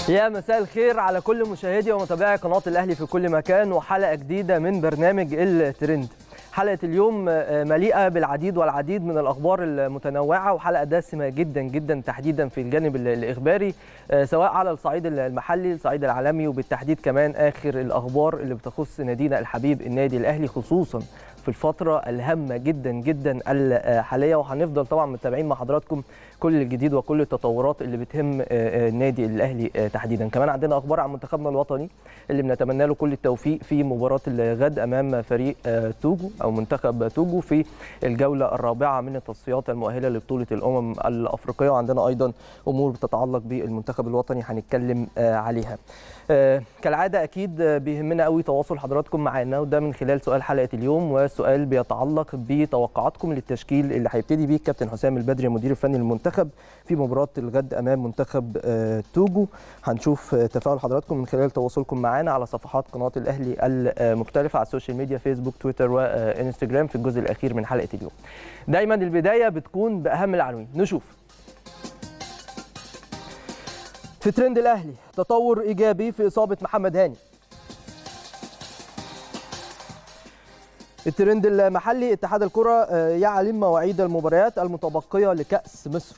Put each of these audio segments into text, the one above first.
يا مساء الخير على كل مشاهدي ومتابعي قناة الأهلي في كل مكان، وحلقة جديدة من برنامج الترند. حلقة اليوم مليئة بالعديد والعديد من الأخبار المتنوعة، وحلقة دسمة جدا جدا تحديدا في الجانب الإخباري، سواء على الصعيد المحلي الصعيد العالمي، وبالتحديد كمان آخر الأخبار اللي بتخص نادينا الحبيب النادي الأهلي، خصوصا في الفترة الهامة جدا جدا الحالية. وهنفضل طبعا متابعين مع حضراتكم كل الجديد وكل التطورات اللي بتهم النادي الأهلي تحديدا. كمان عندنا أخبار عن منتخبنا الوطني اللي بنتمنى له كل التوفيق في مباراة الغد أمام فريق توجو أو منتخب توجو في الجولة الرابعة من التصفيات المؤهلة لبطولة الأمم الأفريقية. وعندنا أيضا أمور بتتعلق بالمنتخب الوطني هنتكلم عليها. كالعادة أكيد بيهمنا قوي تواصل حضراتكم معنا، وده من خلال سؤال حلقة اليوم، وسؤال بيتعلق بتوقعاتكم للتشكيل اللي هيبتدي بيه الكابتن حسام البدري المدير الفني للمنتخب في مباراة الغد أمام منتخب توجو. هنشوف تفاعل حضراتكم من خلال تواصلكم معنا على صفحات قناة الأهلي المختلفة على السوشيال ميديا، فيسبوك، تويتر وإنستجرام في الجزء الأخير من حلقة اليوم. دايما البداية بتكون بأهم العناوين. نشوف في ترند الأهلي: تطور إيجابي في إصابة محمد هاني. الترند المحلي: اتحاد الكرة يعلن مواعيد المباريات المتبقية لكأس مصر.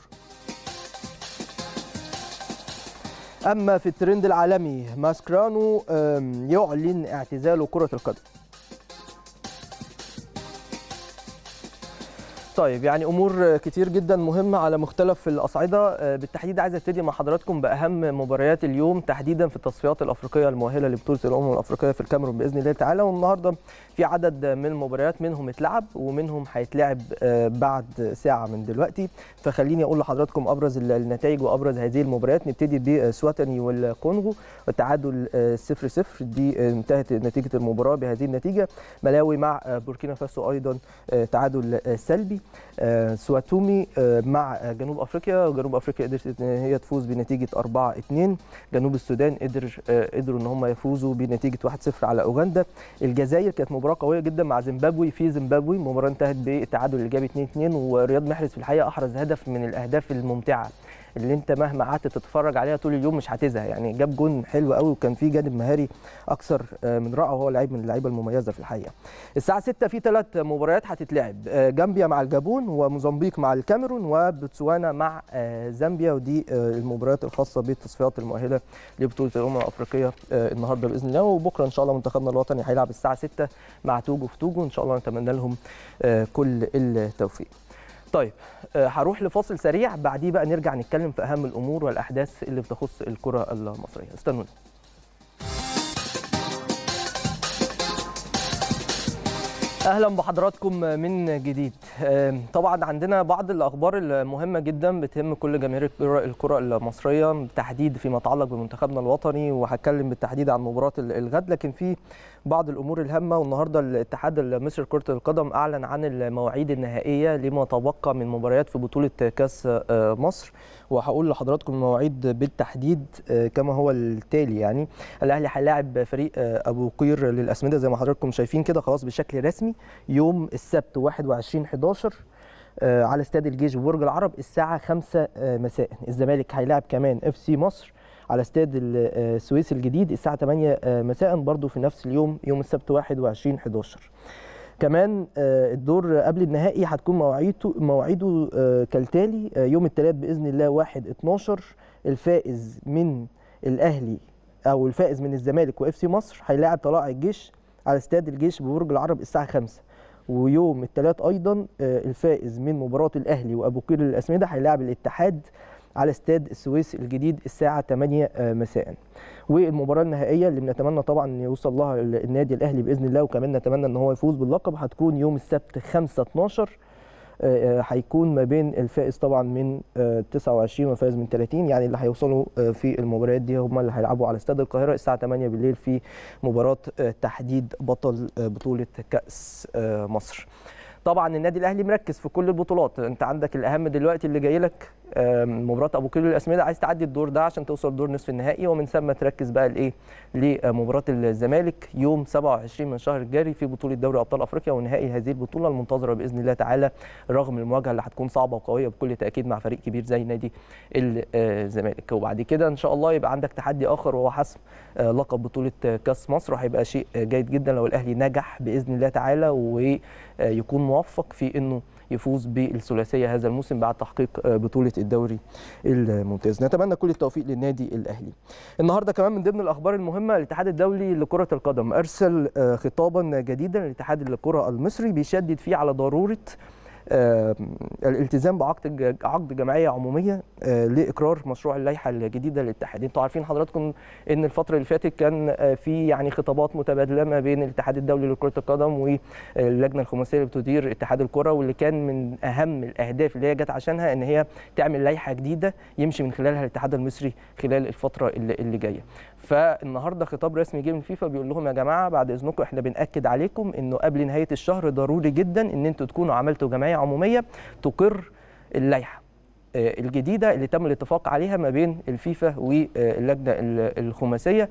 أما في الترند العالمي: ماسكرانو يعلن اعتزاله كرة القدم. طيب، يعني امور كتير جدا مهمه على مختلف الاصعده. بالتحديد عايز ابتدي مع حضراتكم باهم مباريات اليوم تحديدا في التصفيات الافريقيه المؤهله لبطوله الامم الافريقيه في الكاميرون باذن الله تعالى. والنهارده في عدد من المباريات، منهم اتلعب ومنهم هيتلعب بعد ساعه من دلوقتي. فخليني اقول لحضراتكم ابرز النتائج وابرز هذه المباريات. نبتدي بسواتني والكونغو، والتعادل 0-0، دي انتهت نتيجه المباراه بهذه النتيجه. ملاوي مع بوركينا فاسو ايضا تعادل سلبي. سواتومي مع جنوب افريقيا، وجنوب افريقيا قدرت ان هي تفوز بنتيجه 4-2. جنوب السودان قدروا ان هم يفوزوا بنتيجه 1-0 على اوغندا. الجزائر كانت مباراه قويه جدا مع زيمبابوي في زيمبابوي، مباراه انتهت بالتعادل الايجابي 2-2. ورياض محرز في الحقيقه احرز هدف من الاهداف الممتعه اللي انت مهما قعدت تتفرج عليها طول اليوم مش هتزهق. يعني جاب جون حلو قوي، وكان في جانب مهاري اكثر من رائع، وهو لعيب من اللعيبه المميزه في الحقيقه. الساعه 6 في 3 مباريات هتتلعب: جامبيا مع الجابون، وموزمبيق مع الكاميرون، وبوتسوانا مع زامبيا. ودي المباريات الخاصه بالتصفيات المؤهله لبطوله الامم الافريقيه النهارده باذن الله. وبكره ان شاء الله منتخبنا الوطني هيلعب الساعه 6 مع توجو في توجو، ان شاء الله نتمنى لهم كل التوفيق. طيب، هروح لفاصل سريع، بعديه بقى نرجع نتكلم في اهم الامور والاحداث اللي بتخص الكره المصريه. استنونا. اهلا بحضراتكم من جديد. طبعا عندنا بعض الاخبار المهمه جدا بتهم كل جماهير الكره المصريه بالتحديد فيما يتعلق بمنتخبنا الوطني، وهتكلم بالتحديد عن مباراه الغد. لكن في بعض الامور الهامه، والنهارده الاتحاد المصري لكره القدم اعلن عن المواعيد النهائيه لما تبقى من مباريات في بطوله كاس مصر. وهقول لحضراتكم المواعيد بالتحديد كما هو التالي. يعني الاهلي هيلاعب فريق ابو قير للاسمده زي ما حضراتكم شايفين كده خلاص بشكل رسمي يوم السبت 21/11 على استاد الجيش ببرج العرب الساعه 5 مساء. الزمالك هيلاعب كمان اف سي مصر على استاد السويس الجديد الساعه 8 مساء برضو في نفس اليوم، يوم السبت 21/11. كمان الدور قبل النهائي هتكون مواعيده كالتالي: يوم الثلاث باذن الله 1/12 الفائز من الاهلي او الفائز من الزمالك واف سي مصر هيلاعب طلائع الجيش على استاد الجيش ببرج العرب الساعه 5. ويوم الثلاث ايضا الفائز من مباراه الاهلي وابو قير للاسمده هيلاعب الاتحاد على استاد السويس الجديد الساعه 8 مساء. والمباراه النهائيه اللي بنتمنى طبعا ان يوصل لها النادي الاهلي باذن الله، وكمان نتمنى ان هو يفوز باللقب، هتكون يوم السبت 5/12. هيكون ما بين الفائز طبعا من 29 والفائز من 30، يعني اللي هيوصلوا في المباريات دي هم اللي هيلعبوا على استاد القاهره الساعه 8 بالليل في مباراه تحديد بطل بطوله كاس مصر. طبعا النادي الاهلي مركز في كل البطولات، انت عندك الاهم دلوقتي اللي جاي لك مباراه ابو قير الاسمده، عايز تعدي الدور ده عشان توصل دور نصف النهائي، ومن ثم تركز بقى لايه لمباراه الزمالك يوم 27 من الشهر الجاري في بطوله دوري ابطال افريقيا، ونهائي هذه البطوله المنتظره باذن الله تعالى رغم المواجهه اللي هتكون صعبه وقويه بكل تاكيد مع فريق كبير زي نادي الزمالك. وبعد كده ان شاء الله يبقى عندك تحدي اخر وهو حسم لقب بطوله كاس مصر، وهيبقى شيء جيد جدا لو الاهلي نجح باذن الله تعالى ويكون موفق في انه يفوز بالثلاثيه هذا الموسم بعد تحقيق بطوله الدوري الممتاز. نتمنى كل التوفيق للنادي الاهلي. النهارده كمان من ضمن الاخبار المهمه الاتحاد الدولي لكره القدم ارسل خطابا جديدا للاتحاد الكره المصري بيشدد فيه على ضروره الالتزام بعقد جمعيه عموميه لاقرار مشروع اللائحه الجديده للاتحاد. انتوا عارفين حضراتكم ان الفتره اللي فاتت كان في يعني خطابات متبادله ما بين الاتحاد الدولي لكره القدم واللجنه الخماسيه اللي بتدير اتحاد الكره، واللي كان من اهم الاهداف اللي هي جت عشانها ان هي تعمل لائحه جديده يمشي من خلالها الاتحاد المصري خلال الفتره اللي جايه. فالنهارده خطاب رسمي جه من فيفا بيقول لهم يا جماعه بعد اذنكم احنا بناكد عليكم انه قبل نهايه الشهر ضروري جدا ان انتوا تكونوا عملتوا جمعيه عموميه تقر اللائحه الجديده اللي تم الاتفاق عليها ما بين الفيفا واللجنه الخماسيه.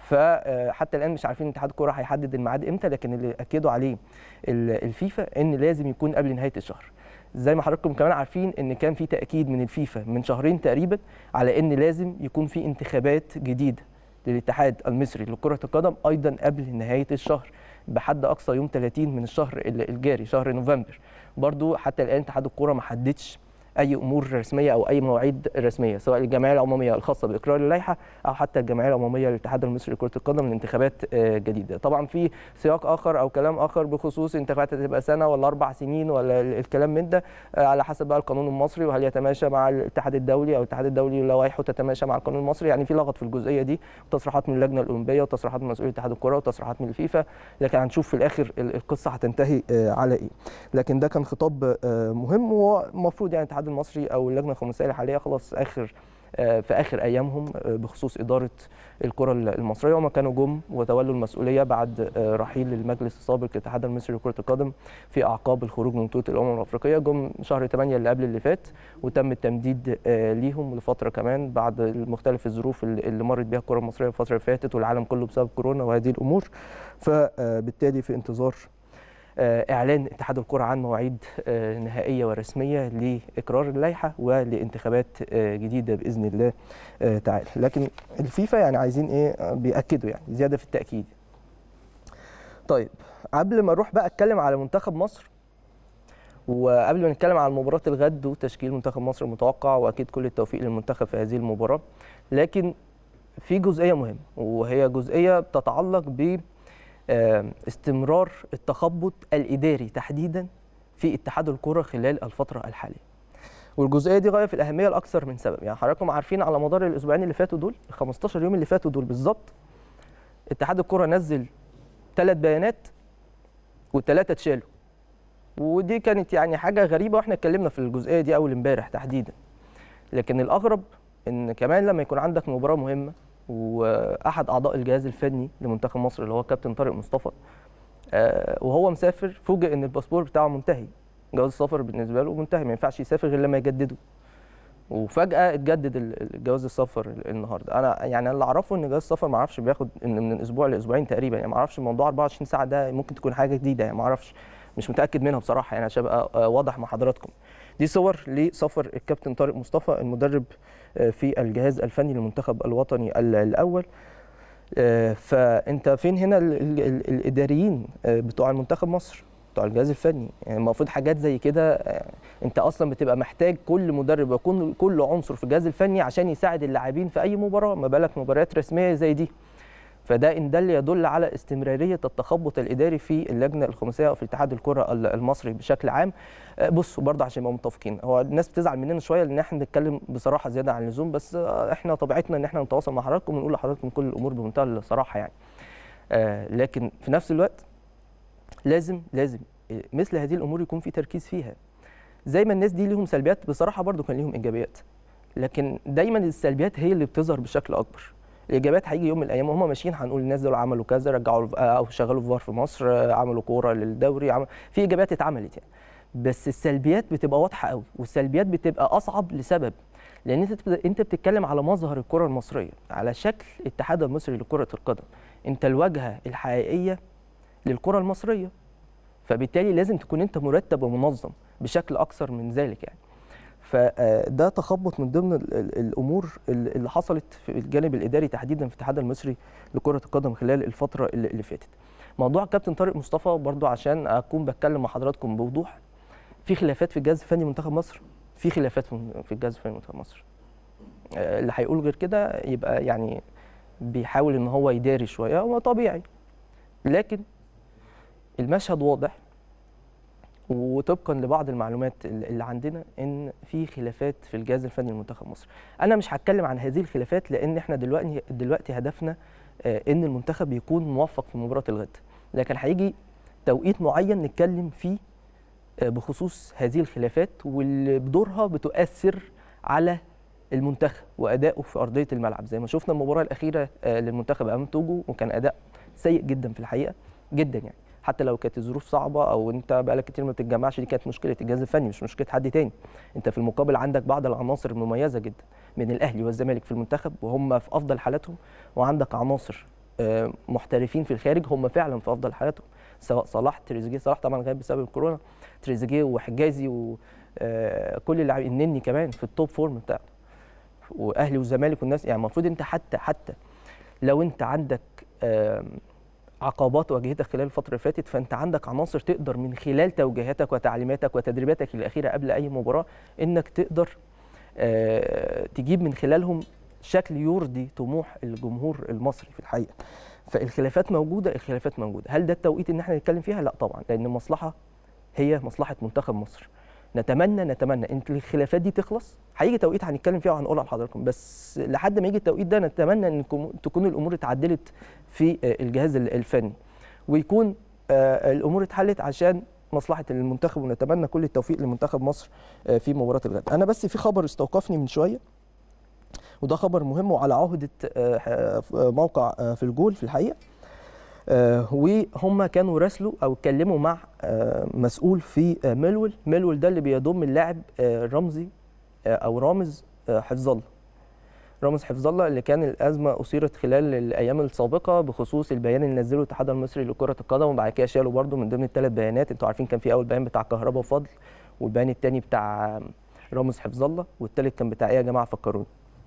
فحتى الان مش عارفين اتحاد الكره هيحدد الميعاد امتى، لكن اللي اكدوا عليه الفيفا ان لازم يكون قبل نهايه الشهر. زي ما حضراتكم كمان عارفين ان كان في تاكيد من الفيفا من شهرين تقريبا على ان لازم يكون في انتخابات جديده للاتحاد المصري لكره القدم ايضا قبل نهايه الشهر بحد اقصى يوم 30 من الشهر الجاري شهر نوفمبر. برضو حتى الان اتحاد الكره ما حددش اي امور رسميه او اي مواعيد رسميه سواء الجمعيه العموميه الخاصه باقرار اللائحه او حتى الجمعيه العموميه للاتحاد المصري لكره القدم لانتخابات جديده. طبعا في سياق اخر او كلام اخر بخصوص انتخابات هتبقى سنه ولا 4 سنين ولا الكلام من ده على حسب بقى القانون المصري وهل يتماشى مع الاتحاد الدولي او الاتحاد الدولي لوائحه تتماشى مع القانون المصري. يعني في لغط في الجزئيه دي، تصريحات من اللجنه الاولمبيه وتصريحات من مسؤولي اتحاد الكره وتصريحات من الفيفا، لكن هنشوف في الاخر القصه هتنتهي على ايه. لكن ده كان خطاب مهم والمفروض يعني الاتحاد المصري او اللجنه الخماسيه الحاليه خلاص في اخر ايامهم بخصوص اداره الكره المصريه، وما كانوا جم وتولوا المسؤوليه بعد رحيل المجلس السابق للاتحاد المصري لكره القدم في اعقاب الخروج من بطوله الامم الافريقيه. جم شهر 8 اللي قبل اللي فات وتم التمديد ليهم لفتره كمان بعد مختلف الظروف اللي مرت بها الكره المصريه الفتره اللي فاتت والعالم كله بسبب كورونا وهذه الامور. فبالتالي في انتظار اعلان اتحاد الكره عن مواعيد نهائيه ورسميه لاقرار اللائحه ولانتخابات جديده باذن الله تعالى. لكن الفيفا يعني عايزين ايه؟ بياكدوا يعني زياده في التاكيد. طيب قبل ما نروح بقى اتكلم على منتخب مصر وقبل ما نتكلم على مباراه الغد وتشكيل منتخب مصر المتوقع واكيد كل التوفيق للمنتخب في هذه المباراه، لكن في جزئيه مهمه وهي جزئيه بتتعلق ب استمرار التخبط الإداري تحديدا في اتحاد الكرة خلال الفترة الحالية. والجزئية دي غاية في الأهمية لأكثر من سبب. يعني حضراتكم عارفين على مدار الأسبوعين اللي فاتوا دول 15 يوم اللي فاتوا دول بالظبط اتحاد الكرة نزل 3 بيانات وال3 اتشالوا، ودي كانت يعني حاجة غريبة واحنا اتكلمنا في الجزئية دي أول امبارح تحديدا. لكن الأغرب إن كمان لما يكون عندك مباراة مهمة واحد اعضاء الجهاز الفني لمنتخب مصر اللي هو كابتن طارق مصطفى وهو مسافر فوجئ ان الباسبور بتاعه منتهي، جواز السفر بالنسبه له منتهي ما ينفعش يسافر غير لما يجدده، وفجاه اتجدد جواز السفر النهارده. انا يعني اللي اعرفه ان جواز السفر ما اعرفش بياخد من اسبوع لاسبوعين تقريبا، يعني ما اعرفش موضوع 24 ساعه ده ممكن تكون حاجه جديده، يعني ما اعرفش مش متاكد منها بصراحه يعني عشان ابقى واضح مع حضراتكم. دي صور لسفر الكابتن طارق مصطفى المدرب في الجهاز الفني للمنتخب الوطني الاول. فانت فين هنا الاداريين بتوع المنتخب مصر بتوع الجهاز الفني؟ يعني المفروض حاجات زي كده انت اصلا بتبقى محتاج كل مدرب ويكون كل عنصر في الجهاز الفني عشان يساعد اللاعبين في اي مباراه، ما بالك مباريات رسميه زي دي. فده ان دل يدل على استمراريه التخبط الاداري في اللجنه الخماسيه او في اتحاد الكره المصري بشكل عام. بصوا برضه عشان نبقى متفقين، هو الناس بتزعل مننا شويه لان احنا بنتكلم بصراحه زياده عن اللزوم، بس احنا طبيعتنا ان احنا نتواصل مع حضراتكم ونقول لحضراتكم كل الامور بمنتهى الصراحه يعني. لكن في نفس الوقت لازم مثل هذه الامور يكون في تركيز فيها. زي ما الناس دي ليهم سلبيات بصراحه برضه كان ليهم ايجابيات، لكن دايما السلبيات هي اللي بتظهر بشكل اكبر. الاجابات هيجي يوم من الايام وهم ماشيين هنقول الناس دول عملوا كذا، رجعوا او شغلوا في فار في مصر، عملوا كوره للدوري، في اجابات اتعملت يعني. بس السلبيات بتبقى واضحه قوي، والسلبيات بتبقى اصعب لسبب، لان انت بتتكلم على مظهر الكره المصريه، على شكل الاتحاد المصري لكره القدم. انت الواجهه الحقيقيه للكره المصريه، فبالتالي لازم تكون انت مرتب ومنظم بشكل اكثر من ذلك يعني. فده تخبط من ضمن الامور اللي حصلت في الجانب الاداري تحديدا في الاتحاد المصري لكره القدم خلال الفتره اللي فاتت. موضوع كابتن طارق مصطفى برضو عشان اكون بتكلم مع حضراتكم بوضوح، في خلافات في الجهاز الفني منتخب مصر، في خلافات في الجهاز الفني منتخب مصر. اللي هيقول غير كده يبقى يعني بيحاول ان هو يداري شويه، هو طبيعي، لكن المشهد واضح وطبقا لبعض المعلومات اللي عندنا ان في خلافات في الجهاز الفني لمنتخب مصر. انا مش هتكلم عن هذه الخلافات لان احنا دلوقتي هدفنا ان المنتخب يكون موفق في مباراه الغد، لكن هيجي توقيت معين نتكلم فيه بخصوص هذه الخلافات واللي بدورها بتؤثر على المنتخب وادائه في ارضيه الملعب. زي ما شفنا المباراه الاخيره للمنتخب امام توجو، وكان اداء سيء جدا في الحقيقه جدا يعني، حتى لو كانت الظروف صعبه او انت بقالك كتير ما بتتجمعش، دي كانت مشكله الجهاز الفني مش مشكله حد تاني. انت في المقابل عندك بعض العناصر المميزه جدا من الاهلي والزمالك في المنتخب وهم في افضل حالاتهم، وعندك عناصر محترفين في الخارج هم فعلا في افضل حالاتهم، سواء صلاح، تريزيجيه. صلاح طبعا غايب بسبب الكورونا، تريزيجيه وحجازي وكل اللاعبين، النني كمان في التوب فورم بتاعته، واهلي وزمالك والناس يعني. المفروض انت حتى لو انت عندك عقبات واجهتك خلال الفتره اللي فاتت، فانت عندك عناصر تقدر من خلال توجيهاتك وتعليماتك وتدريباتك الاخيره قبل اي مباراه انك تقدر تجيب من خلالهم شكل يرضي طموح الجمهور المصري في الحقيقه. فالخلافات موجوده، الخلافات موجوده. هل ده التوقيت ان احنا نتكلم فيها؟ لا طبعا، لان المصلحه هي مصلحه منتخب مصر. نتمنى ان الخلافات دي تخلص. هيجي توقيت هنتكلم فيها وهنقولها لحضراتكم، بس لحد ما يجي التوقيت ده نتمنى ان تكون الامور اتعدلت في الجهاز الفني، ويكون الامور اتحلت عشان مصلحه المنتخب، ونتمنى كل التوفيق لمنتخب مصر في مباراه الغد. انا بس في خبر استوقفني من شويه، وده خبر مهم وعلى عهده موقع في الجول في الحقيقه. وهم كانوا راسلوا او اتكلموا مع مسؤول في ميلول ده اللي بيضم اللاعب رمزي او رامز حفظ الله. رامز حفظ الله اللي كان الازمه اثيرت خلال الايام السابقه بخصوص البيان اللي نزله الاتحاد المصري لكره القدم، وبعد كده شالوا برده من ضمن الثلاث بيانات. انتوا عارفين كان في اول بيان بتاع كهربا وفضل، والبيان الثاني بتاع رامز حفظ الله، والثالث كان بتاع ايه يا جماعه فكروني؟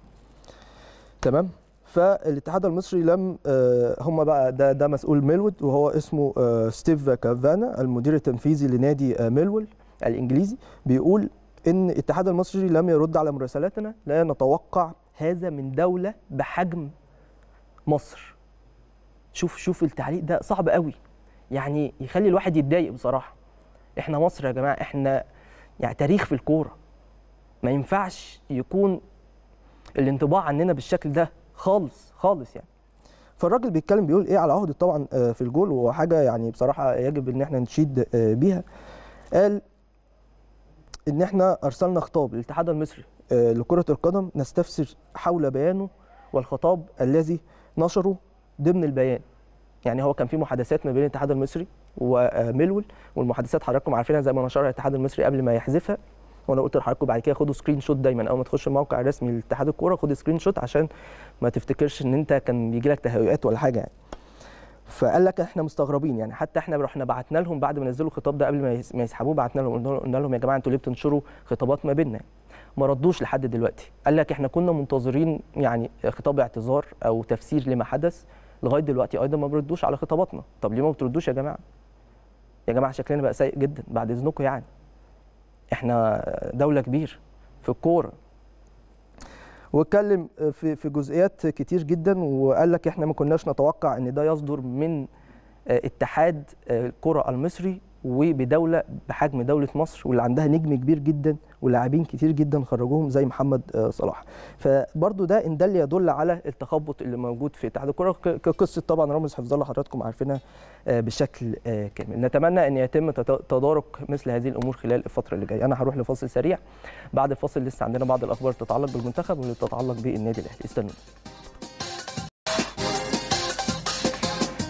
تمام. فالاتحاد المصري لم هم بقى ده مسؤول ميلوود، وهو اسمه ستيف كافانا المدير التنفيذي لنادي ميلوول الانجليزي، بيقول ان الاتحاد المصري لم يرد على مراسلاتنا، لا نتوقع هذا من دوله بحجم مصر. شوف التعليق ده صعب قوي يعني، يخلي الواحد يتضايق بصراحه. احنا مصر يا جماعه، احنا يعني تاريخ في الكوره، ما ينفعش يكون الانطباع عننا بالشكل ده خالص يعني. فالراجل بيتكلم بيقول ايه على عهده طبعا في الجول، وحاجه يعني بصراحه يجب ان احنا نشيد بيها. قال ان احنا ارسلنا خطاب للاتحاد المصري لكره القدم نستفسر حول بيانه والخطاب الذي نشره ضمن البيان. يعني هو كان في محادثات ما بين الاتحاد المصري وميلول، والمحادثات حضراتكم عارفينها زي ما نشرها الاتحاد المصري قبل ما يحذفها، وانا قلت لحضراتكم بعد كده خدوا سكرين شوت دايما اول ما تخش الموقع الرسمي لاتحاد الكوره، خد سكرين شوت عشان ما تفتكرش ان انت كان بيجي لك تهيؤات ولا حاجه يعني. فقال لك احنا مستغربين يعني، حتى احنا رحنا بعتنا لهم بعد ما نزلوا الخطاب ده قبل ما يسحبوه، بعتنا لهم قلنا لهم يا جماعه انتوا ليه بتنشروا خطابات ما بيننا؟ ما ردوش لحد دلوقتي. قال لك احنا كنا منتظرين يعني خطاب اعتذار او تفسير لما حدث، لغايه دلوقتي ايضا ما بردوش على خطاباتنا. طب ليه ما بتردوش يا جماعه؟ يا جماعه شكلنا بقى سيء جدا بعد اذنكم يعني. احنا دوله كبير في الكوره. واتكلم في جزئيات كتير جدا، وقال لك احنا ما كناش نتوقع ان ده يصدر من اتحاد الكره المصري وبدوله بحجم دوله مصر، واللي عندها نجم كبير جدا ولاعبين كتير جدا خرجوهم زي محمد صلاح. فبرضو ده ان دل يدل على التخبط اللي موجود في اتحاد الكره. كقصه طبعا رامز حفظ الله حضراتكم عارفينها بشكل كامل. نتمنى ان يتم تدارك مثل هذه الامور خلال الفتره اللي جايه. انا هروح لفاصل سريع، بعد الفاصل لسه عندنا بعض الاخبار تتعلق بالمنتخب واللي تتعلق بالنادي الاهلي. استنوا.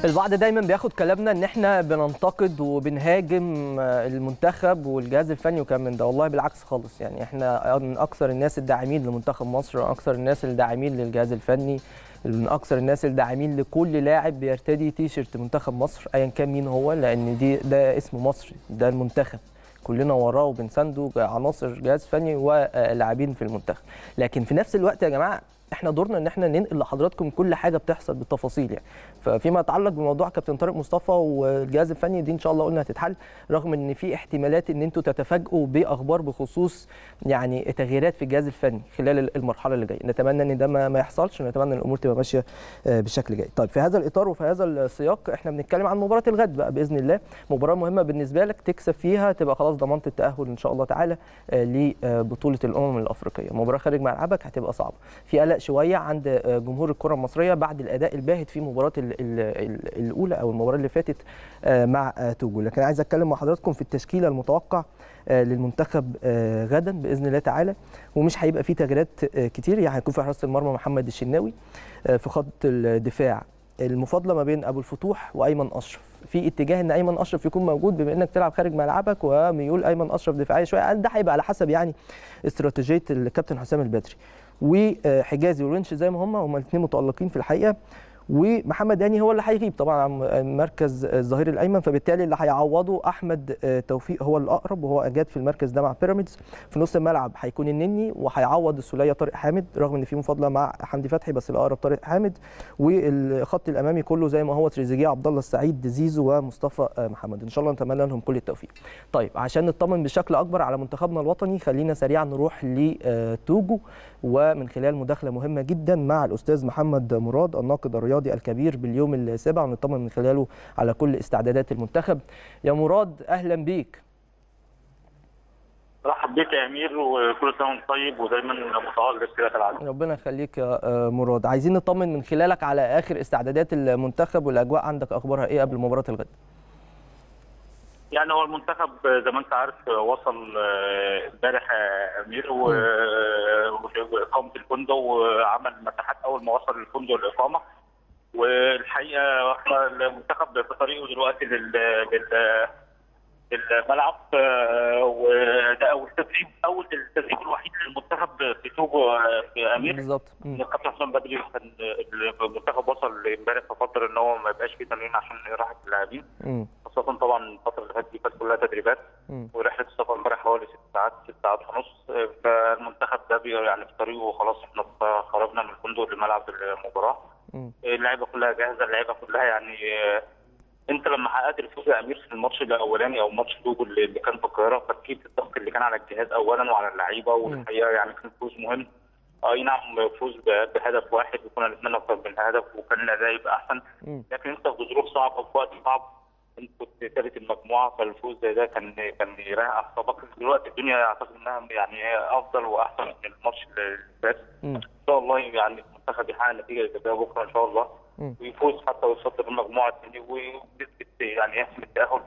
البعض دايما بياخد كلامنا ان احنا بننتقد وبنهاجم المنتخب والجهاز الفني وكلام من ده، والله بالعكس خالص. يعني احنا من اكثر الناس الداعمين لمنتخب مصر، من اكثر الناس الداعمين للجهاز الفني، من اكثر الناس الداعمين لكل لاعب بيرتدي تيشيرت منتخب مصر ايا كان مين هو، لان ده اسم مصر، ده المنتخب كلنا وراه وبنسانده عناصر جهاز فني ولاعبين في المنتخب. لكن في نفس الوقت يا جماعه احنا دورنا ان احنا ننقل لحضراتكم كل حاجه بتحصل بالتفاصيل. يعني فيما يتعلق بموضوع كابتن طارق مصطفى والجهاز الفني دي ان شاء الله قلنا هتتحل، رغم ان في احتمالات ان انتوا تتفاجئوا باخبار بخصوص يعني تغييرات في الجهاز الفني خلال المرحله اللي جايه. نتمنى ان ده ما يحصلش، ونتمنى ان الامور تبقى ماشيه بشكل جيد. طيب في هذا الاطار وفي هذا السياق احنا بنتكلم عن مباراه الغد بقى باذن الله، مباراه مهمه بالنسبه لك تكسب فيها تبقى خلاص ضمنت التاهل ان شاء الله تعالى لبطوله الامم الافريقيه. مباراه خارج ملعبك هتبقى صعبه، في قلق شويه عند جمهور الكره المصريه بعد الاداء الباهت في مباراه الاولى او المباراه اللي فاتت مع توجو. لكن عايز اتكلم مع حضراتكم في التشكيله المتوقع للمنتخب غدا باذن الله تعالى، ومش هيبقى فيه تغييرات كتير. يعني هيكون في حراسه المرمى محمد الشناوي، في خط الدفاع المفاضله ما بين ابو الفتوح وايمن اشرف، في اتجاه ان ايمن اشرف يكون موجود بما انك تلعب خارج ملعبك، وميول ايمن اشرف دفاعيه شويه، ده هيبقى على حسب يعني استراتيجيه الكابتن حسام البدري. وحجازي وونش زي ما هم الاثنين متالقين في الحقيقه، ومحمد هاني هو اللي هيغيب طبعا عن مركز الظهير الايمن، فبالتالي اللي هيعوضه احمد توفيق هو الاقرب، وهو اجاد في المركز ده مع بيراميدز. في نص الملعب هيكون النني، وهيعوض السوليه طارق حامد، رغم ان في مفاضله مع حمدي فتحي بس الاقرب طارق حامد. والخط الامامي كله زي ما هو تريزيجيه، عبد الله السعيد، زيزو، ومصطفى محمد. ان شاء الله نتمنى لهم كل التوفيق. طيب عشان نطمن بشكل اكبر على منتخبنا الوطني، خلينا سريعا نروح لتوجو، ومن خلال مداخله مهمه جدا مع الاستاذ محمد مراد الناقد الرياضي الكبير باليوم السابع، ونطمن من خلاله على كل استعدادات المنتخب. يا مراد اهلا بيك. مرحب بيك يا امير، وكل سنه وانت طيب ودايما متالق كده كالعاده. ربنا يخليك يا مراد. عايزين نطمن من خلالك على اخر استعدادات المنتخب والاجواء عندك، اخبارها ايه قبل مباراه الغد؟ يعني هو المنتخب زي ما انت عارف وصل امبارح يا امير واقامه الفندق، وعمل مساحات اول ما وصل الفندق الاقامه. والحقيقه احنا المنتخب في طريقه دلوقتي للملعب، وده اول التدريب الوحيد للمنتخب في توجو في امير. بالظبط. الكابتن حسام بدري كان المنتخب وصل امبارح ففضل ان هو ما يبقاش فيه تمرين عشان راحه اللاعبين، خاصه طبعا الفتره اللي فاتت دي كانت كلها تدريبات، ورحله السفر امبارح حوالي 6 ساعات ونص. فالمنتخب ده يعني في طريقه خلاص، احنا خرجنا من الفندق لملعب المباراه. اللعيبه كلها جاهزه، اللعيبه كلها يعني انت لما حققت الفوز يا امير في الماتش الاولاني او ماتش توجو اللي كان في القاهره، فاكيد الضغط اللي كان على الجهاز اولا وعلى اللعيبه، والحقيقه يعني كان فوز مهم. اي نعم فوز بهدف واحد، وكنا نتمنى اكثر من هدف وكان الاداء يبقى احسن، لكن انت في ظروف صعبه وفي وقت صعب، انت كنت ثالث المجموعه، فالفوز زي ده كان يريح اعصابك. دلوقتي الدنيا اعتقد انها يعني افضل واحسن من الماتش اللي فات. ان شاء الله يعني المنتخب يحقق نتيجه ايجابيه بكره ان شاء الله، ويفوز حتى ويصدر المجموعه الثانيه، ونسبه يعني يحسم التاهل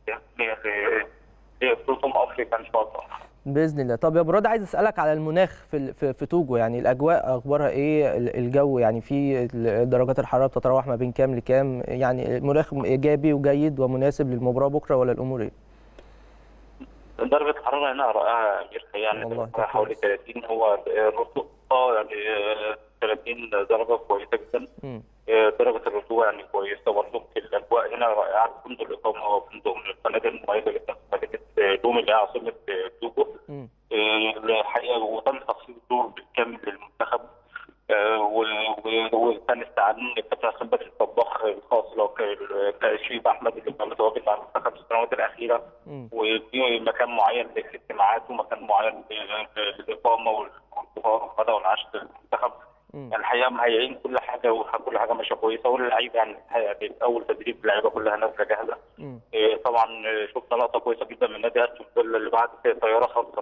لبطوله افريقيا ان شاء الله باذن الله. طب يا مراد عايز اسالك على المناخ في توجو، يعني الاجواء اخبارها ايه؟ الجو يعني في درجات الحراره بتتراوح ما بين كام لكام؟ يعني المناخ ايجابي وجيد ومناسب للمباراه بكره، ولا الامور ايه؟ درجه الحراره هنا رائعه يا امير، يعني حوالي 30، هو الرطوبه يعني 30 درجه كويسه جدا. درجه الرطوبه يعني كويسه برضه. الاجواء هنا رائعه. فندق الاقامه هو فندق من الفنادق المميزه جدا في مدينه دوم اللي هي عاصمه توجو. الحقيقه وتم تخصيص دور بالكامل للمنتخب، وكان استعان الكابتن حسام بدري الطباخ الخاص اللي هو شريف احمد اللي كان متواجد مع المنتخب في السنوات الاخيره، وفي مكان معين للاجتماعات ومكان معين للاقامه والفطار والغداء والعشاء للمنتخب. يعني الحقيقه مهيئين كل حاجه، وكل حاجه ماشيه كويسه، واللعيبه يعني اول تدريب اللعيبه كلها نازله جاهزه. طبعا شفنا لقطه كويسه جدا من نادي استون فيلا اللي بعت طياره خاصه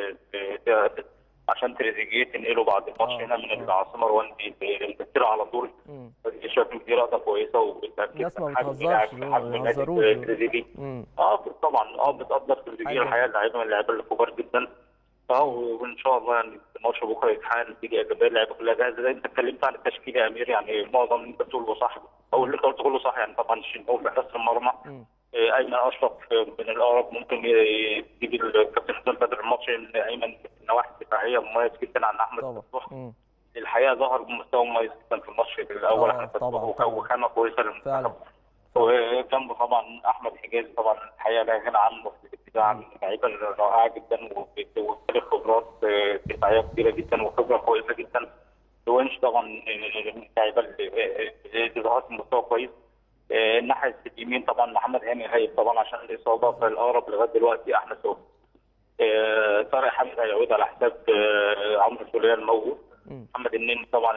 عشان تريزيجيه تنقله بعد الماتش هنا من العاصمه رواندي للمسيره على طول. شايف ان دي لقطه كويسه وبتاكد الناس ما بتهزرش، ما بيهزروش تريزيجيه. طبعا بتقدر تريزيجيه الحقيقه، اللعيبه من اللعيبه الكبار جدا. وان شاء الله يعني الماتش بكره يتحقق نتيجه ايجابيه، اللعيبه كلها جاهزه. زي انت اتكلمت عن التشكيل يا امير، يعني معظم اللي انت بتقوله صح، او اللي انت قلته كله صح يعني. طبعا الشناوي في حراسه المرمى، ايمن اشرف من الاقرب ممكن يجيب الكابتن حسام بدر الماتش، ان ايمن من النواحي الدفاعيه مميز جدا عن احمد فتوح. الحقيقه ظهر بمستوى مميز جدا في الماتش الاول احمد فتوح، وخامه كويسه للمنتخب. وجنبه طبعا احمد حجازي، طبعا الحقيقه لا غنى عنه في الدفاع، لعيبه رائعه جدا وبيمتلك خبرات دفاعيه كبيره جدا وخبره كويسه جدا. دوينش طبعا من اللعيبه اللي ظهرت بمستوى كويس. الناحيه اليمين طبعا محمد هاني غايب طبعا عشان الاصابه، فالاقرب لغايه دلوقتي احمد سوق. طارق حامد هيعود على حساب عمرو سوليه الموجود. محمد النني طبعا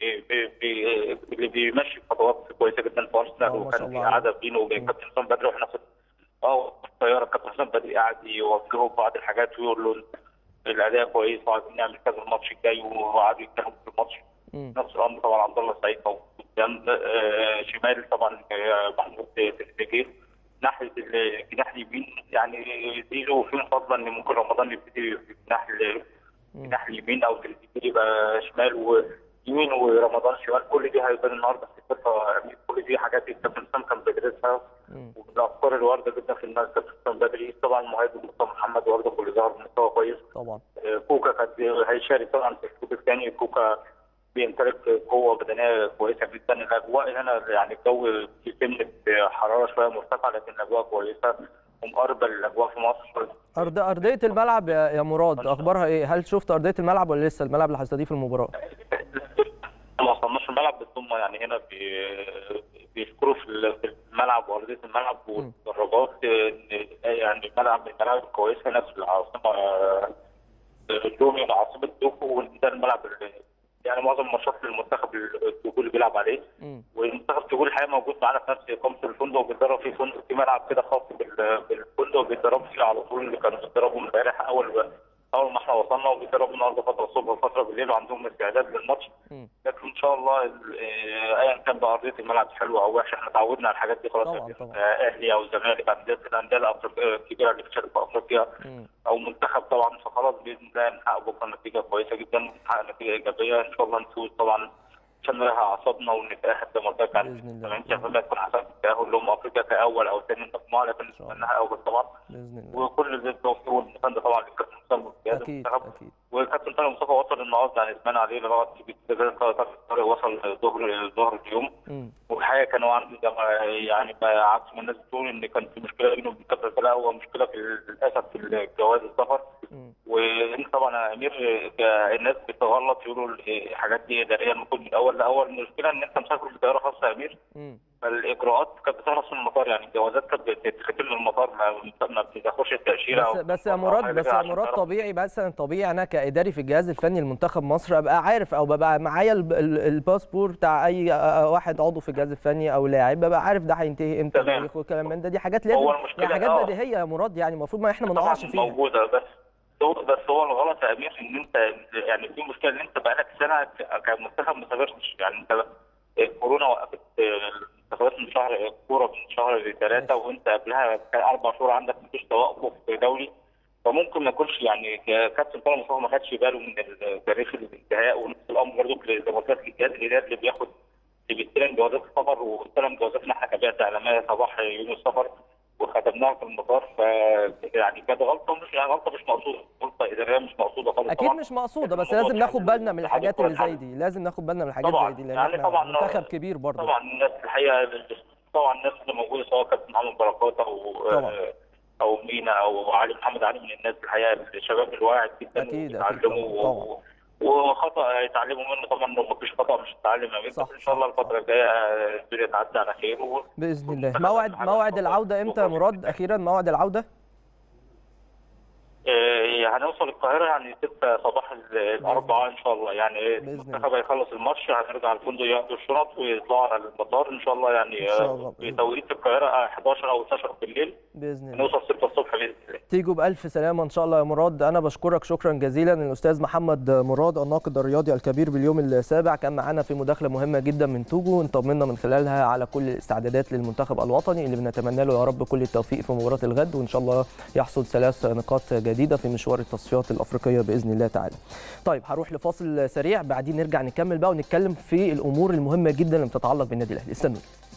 اللي بيمشي خطوات كويسه جدا في ارسنال، وكان في قعده بينه وبين كابتن حسام بدري، واحنا في الطياره كابتن حسام بدري قاعد يوجهه بعض الحاجات ويقول له الاداء كويس وعايزين نعمل كذا الماتش الجاي، وقعدوا يتكلموا في الماتش. نفس الامر طبعا عبد الله السعيد موجود جنب شمال طبعا محمود تريزيجيه. ناحيه الجناح اليمين يعني زيزو فين فضلا ان ممكن رمضان يبتدي في الجناح اليمين، او تريزيجيه يبقى شمال ويمين ورمضان شمال. كل دي هيبان النهارده في الخطه، كل دي حاجات الكابتن حسام كان بيدرسها، ومن الافكار اللي وارده جدا في الناس كابتن حسام بدري. طبعا المهاجم مصطفى محمد برضه كل ظهر بمستوى كويس طبعا. كوكا كان هيشارك طبعا في الشوط الثاني. كوكا بيمتلك قوه بدنيه كويسه جدا. الاجواء هنا يعني الجو في سنه حراره شويه مرتفعه، لكن الاجواء كويسه ومقاربه للاجواء في مصر. ارضيه الملعب يا مراد اخبارها ايه؟ هل شفت ارضيه الملعب ولا لسه الملعب اللي هيستضيف المباراه؟ ما وصلناش الملعب، بس هم يعني هنا بيشكروا في الملعب وارضيه الملعب والدرجات. يعني الملعب من الملاعب الكويسه هنا في العاصمه الدومي، عاصمه دوكو، وده الملعب يعني معظم الماتشات للمنتخب التوجو اللي بيلعب عليه. والمنتخب التوجو الحقيقه موجود معانا في نفس اقامه الفندق، وبيتدرب في فندق في ملعب كده خاص بالفندق، بيتدربوا فيه على طول. اللي كانوا بيتدربوا امبارح اول ما احنا وصلنا، وبيتدربوا النهارده فتره الصبح وفتره بالليل، وعندهم استعداد للماتش. لكن ان شاء الله ايا كان بقى ارضيه الملعب حلوه او وحشه، احنا اتعودنا على الحاجات دي خلاص. اهلي او الزمالك، الانديه الكبيره اللي بتشارك في افريقيا او منتخب طبعا، فخلاص باذن الله نحقق بكره نتيجه كويسه جدا، نحقق نتيجه ايجابيه ان شاء الله، نفوز طبعا عشان نريح اعصابنا ونتاهل زي ما قلت لك. يعني 80% يكون حسب التاهل لهم افريقيا كاول او ثاني مجموعه، لكن نتمناها اول طبعا باذن الله. وكل اللي التوفيق والمسانده طبعا للكابتن حسام اكيد. والكابتن طارق مصطفى وصل النهارده، يعني سمعنا عليه لغايه طارق وصل ظهر اليوم. والحقيقه كانوا عنده يعني عكس ما الناس بتقول ان كان في مشكله بينه وبين كابتن طارق، هو مشكله للاسف في جواز السفر. وانت طبعا يا امير الناس بتغلط يقولوا الحاجات دي اداريه المفروض من الاول لاول. المشكله ان انت مسافر بطياره خاصه يا امير، فالاجراءات كانت بتخلص من المطار، يعني الجوازات كانت بتتختم من المطار، ما بتاخدش التاشيره. بس يا مراد طبيعي، مثلا طبيعي انا كاداري في الجهاز الفني لمنتخب مصر ابقى عارف، او ببقى معايا الباسبور بتاع اي واحد عضو في الجهاز الفني او لاعب، ببقى عارف ده هينتهي امتى والكلام من ده. دي حاجات لازم، يعني حاجات بديهيه يا مراد، يعني المفروض ما احنا ما نقعش فيها. موجوده، بس هو الغلط يا امير ان انت يعني في مشكله ان انت بقالك سنه كمنتخب ما سافرتش. يعني انت الكورونا وقفت المنتخبات من شهر الكوره من شهر 3، وانت قبلها كان 4 شهور عندك مفيش توقف دولي، فممكن ما يكونش يعني كابتن طارق مصطفى ما خدش باله من تاريخ الانتهاء. ونفس الامر برضه زي ما قلت لك الجهاز الاداري اللي بيستلم جوازات السفر، واستلم جوازاتنا احنا كبيئه اعلاميه صباح يوم السفر وختمناها في المطار. ف يعني كانت غلطه مش مقصوده، غلطه اداريه مش مقصوده خالص. اكيد مش مقصوده، بس لازم ناخد بالنا من الحاجات اللي زي دي، لازم ناخد بالنا من الحاجات زي دي، لان يعني طبعا منتخب كبير برضه. طبعا الناس الحقيقه طبعا الناس اللي موجوده سواء كابتن محمد بركات او مينا او علي محمد علي، من الناس الحقيقه الشباب الواعد جدا، اكيد يتعلموا وخطا يتعلموا منه طبعا. لو مفيش خطا مش هتتعلم يا بس ان شاء الله الفتره الجايه الدنيا تعدي على خير باذن الله. موعد العوده امتى يا مراد؟ اخيرا موعد العوده؟ هنوصل القاهره يعني 6 صباح الاربعاء ان شاء الله. يعني المنتخب هيخلص الماتش، هنرجع الفندق ياخدوا الشنط ويطلعوا على المطار ان شاء الله. يعني في توقيت القاهره 11 او 12 بالليل باذن الله، نوصل 6 الصبح باذن الله. تيجوا بالف سلامه ان شاء الله يا مراد. انا بشكرك شكرا جزيلا. الاستاذ محمد مراد الناقد الرياضي الكبير باليوم السابع كان معانا في مداخله مهمه جدا من توجو، انطمنا من خلالها على كل الاستعدادات للمنتخب الوطني اللي بنتمنى له يا رب كل التوفيق في مباراه الغد، وان شاء الله يحصد 3 نقاط جديده في مشوار التصفيات الافريقيه باذن الله تعالى. طيب هروح لفاصل سريع، بعدين نرجع نكمل بقى ونتكلم في الامور المهمه جدا اللي بتتعلق بالنادي الاهلي. استنوا.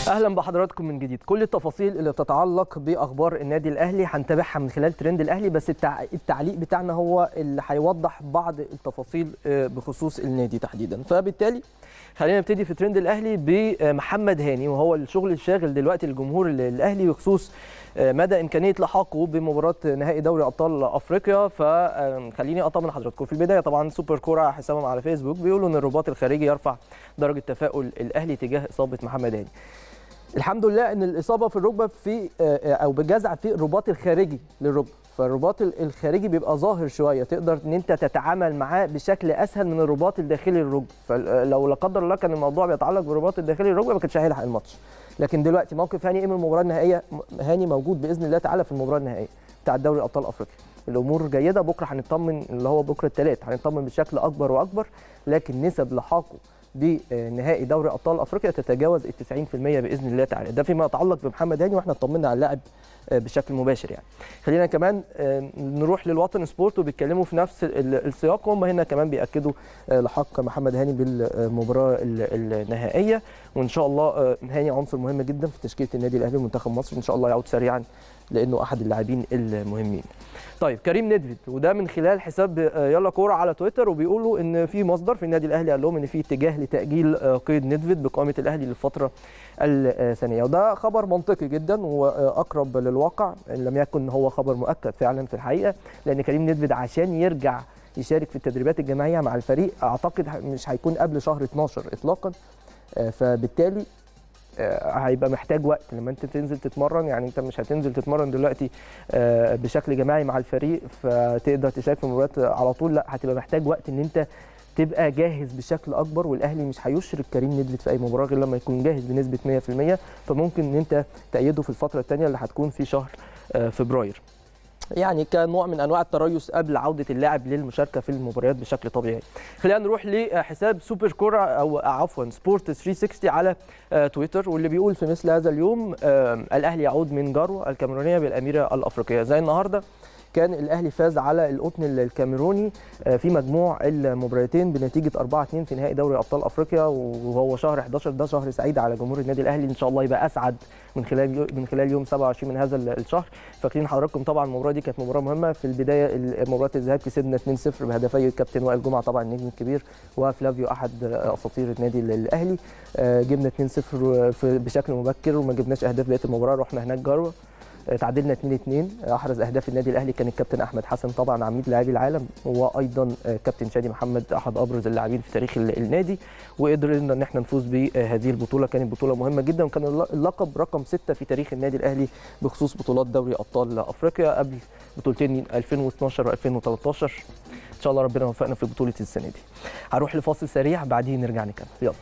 اهلا بحضراتكم من جديد. كل التفاصيل اللي بتتعلق باخبار النادي الاهلي هنتابعها من خلال ترند الاهلي، بس التعليق بتاعنا هو اللي هيوضح بعض التفاصيل بخصوص النادي تحديدا. فبالتالي خلينا نبتدي في ترند الاهلي بمحمد هاني، وهو الشغل الشاغل دلوقتي الجمهور الاهلي بخصوص مدى امكانيه لحاقه بمباراه نهائي دوري ابطال افريقيا. فخليني اطمن حضراتكم في البدايه. طبعا سوبر كوره حسابهم على فيسبوك بيقولوا ان الرباط الخارجي يرفع درجه تفاؤل الاهلي تجاه اصابه محمد هاني. الحمد لله ان الاصابه في الركبه في او بجزع في الرباط الخارجي للركبه، فالرباط الخارجي بيبقى ظاهر شويه، تقدر ان انت تتعامل معاه بشكل اسهل من الرباط الداخلي للركبه. فلو لا قدر الله كان الموضوع بيتعلق بالرباط الداخلي للركبه ما كانش هيلحق الماتش. لكن دلوقتي موقف هاني ايه من المباراه النهائيه؟ هاني موجود باذن الله تعالى في المباراه النهائيه بتاع دوري ابطال افريقيا. الامور جيده، بكره هنطمن اللي هو بكره الثلاث هنطمن بشكل اكبر واكبر، لكن نسب لحاقه بنهائي دوري ابطال افريقيا تتجاوز ال 90% باذن الله تعالى. ده فيما يتعلق بمحمد هاني، واحنا اطمنا على اللاعب بشكل مباشر يعني. خلينا كمان نروح للوطن سبورت وبيتكلموا في نفس السياق، وهم هنا كمان بياكدوا لحق محمد هاني بالمباراه النهائيه، وان شاء الله هاني عنصر مهم جدا في تشكيله النادي الاهلي ومنتخب مصر، ان شاء الله يعود سريعا لانه احد اللاعبين المهمين. طيب كريم ندفد، وده من خلال حساب يلا كوره على تويتر، وبيقولوا ان في مصدر في النادي الاهلي قال لهم ان في اتجاه لتاجيل قيد ندفد بقائمه الاهلي للفتره الثانيه، وده خبر منطقي جدا واقرب للواقع ان لم يكن هو خبر مؤكد فعلا في الحقيقه، لان كريم ندفد عشان يرجع يشارك في التدريبات الجماعيه مع الفريق اعتقد مش هيكون قبل شهر 12 اطلاقا، فبالتالي هيبقى محتاج وقت لما انت تنزل تتمرن. يعني انت مش هتنزل تتمرن دلوقتي بشكل جماعي مع الفريق فتقدر تشارك في المباريات على طول، لا هتبقى محتاج وقت ان انت تبقى جاهز بشكل اكبر، والاهلي مش هيشرك كريم ندفد في اي مباراه غير لما يكون جاهز بنسبه 100%، فممكن ان انت تأيده في الفتره الثانيه اللي هتكون في شهر فبراير، يعني كنوع من انواع التريث قبل عوده اللاعب للمشاركه في المباريات بشكل طبيعي. خلينا نروح لحساب سوبر كوره او عفوا سبورت 360 على تويتر، واللي بيقول في مثل هذا اليوم الاهلي يعود من جارو الكاميرونيه بالاميره الافريقيه. زي النهارده كان الاهلي فاز على القطن الكاميروني في مجموع المباراتين بنتيجه 4-2 في نهائي دوري ابطال افريقيا، وهو شهر 11 ده شهر سعيد على جمهور النادي الاهلي، ان شاء الله يبقى اسعد من خلال يوم 27 من هذا الشهر. فاكرين حضراتكم طبعا المباراه دي كانت مباراه مهمه. في البدايه مباراه الذهاب كسبنا 2-0 بهدفي الكابتن وائل جمعه طبعا النجم الكبير وفلافيو احد اساطير النادي الاهلي. جبنا 2-0 بشكل مبكر وما جبناش اهداف بقيه المباراه، رحنا هناك جروه تعادلنا 2-2. احرز اهداف النادي الاهلي كان الكابتن احمد حسن طبعا عميد لاعبي العالم، وايضا كابتن شادي محمد احد ابرز اللاعبين في تاريخ النادي، وقدرنا ان احنا نفوز بهذه البطوله. كانت بطوله مهمه جدا، وكان اللقب رقم 6 في تاريخ النادي الاهلي بخصوص بطولات دوري ابطال افريقيا قبل بطولتين 2012 و2013. ان شاء الله ربنا يوفقنا في بطوله السنه دي. هروح لفاصل سريع بعدين نرجع نكمل، يلا.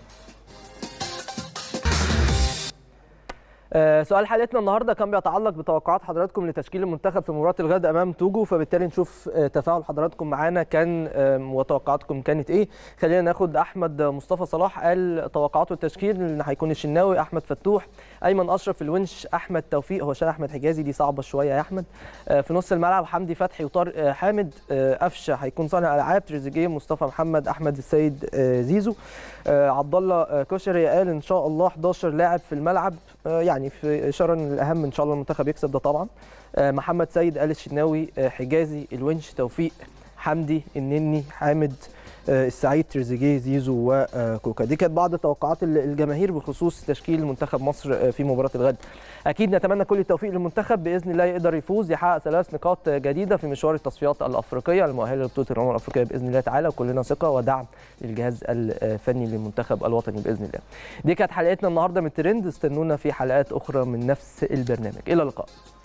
سؤال حلقتنا النهارده كان بيتعلق بتوقعات حضراتكم لتشكيل المنتخب في مباراه الغد امام توجو، فبالتالي نشوف تفاعل حضراتكم معانا كان وتوقعاتكم كانت ايه. خلينا ناخد احمد مصطفى صلاح، قال توقعاته التشكيل ان هيكون الشناوي، احمد فتوح، ايمن اشرف، الونش، احمد توفيق، هو شال احمد حجازي دي صعبه شويه يا احمد. في نص الملعب حمدي فتحي وطارق حامد، قفشه هيكون صانع العاب، تريزيجيه، مصطفى محمد، احمد السيد، زيزو. عبد الله كشري قال ان شاء الله 11 لاعب في الملعب، يعني في اشاره ان الاهم ان شاء الله المنتخب يكسب ده طبعا. محمد سيد قال الشناوي، حجازي، الونش، توفيق، حمدي، النني، حامد، السعيد، تريزيجيه، زيزو وكوكا. دي كانت بعض توقعات الجماهير بخصوص تشكيل منتخب مصر في مباراه الغد. اكيد نتمنى كل التوفيق للمنتخب، باذن الله يقدر يفوز يحقق 3 نقاط جديده في مشوار التصفيات الافريقيه المؤهله لبطوله الامم الافريقيه باذن الله تعالى، وكلنا ثقه ودعم للجهاز الفني للمنتخب الوطني باذن الله. دي كانت حلقتنا النهارده من ترند، استنونا في حلقات اخرى من نفس البرنامج، الى اللقاء.